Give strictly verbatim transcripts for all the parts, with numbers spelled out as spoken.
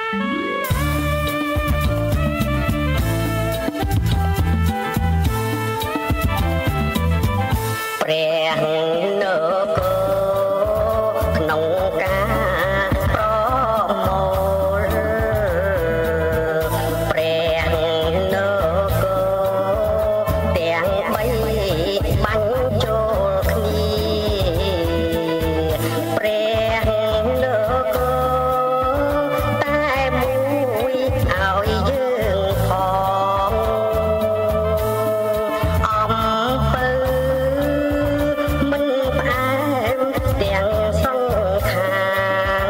ព្រះនគរក្នុងការប្រមូលព្រះនគរទាំងបីបាញ់ចូលគ្នាព្រះនគរតែមួយឲ្យយើងផងអំពើមិនផ្អែមទាំងសងខាង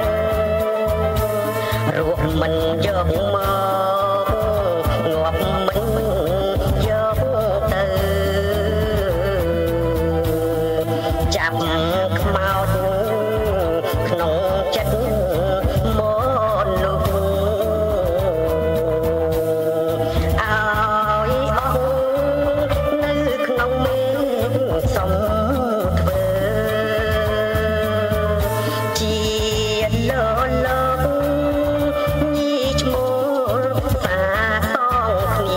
រស់មិនយកមកងាប់មិនយកទៅចាប់ខ្មោចក្នុងចិត្តមនុស្សឲ្យអស់នៅក្នុងមេឃសំធ្វើជាលលោកញីឈ្មោះសាតងគ្នា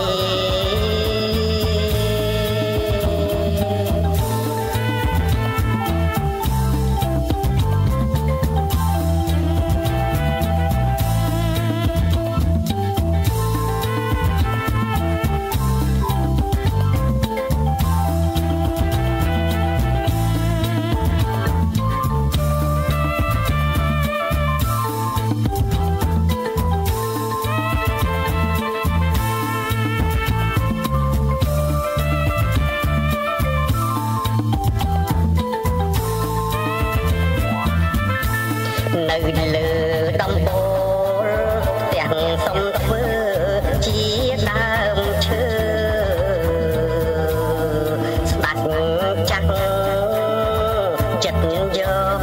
នៅលើដំបូលទាំងសំធ្វើជាដើមឈើស្ដាច់ចាក់ចិត្តយក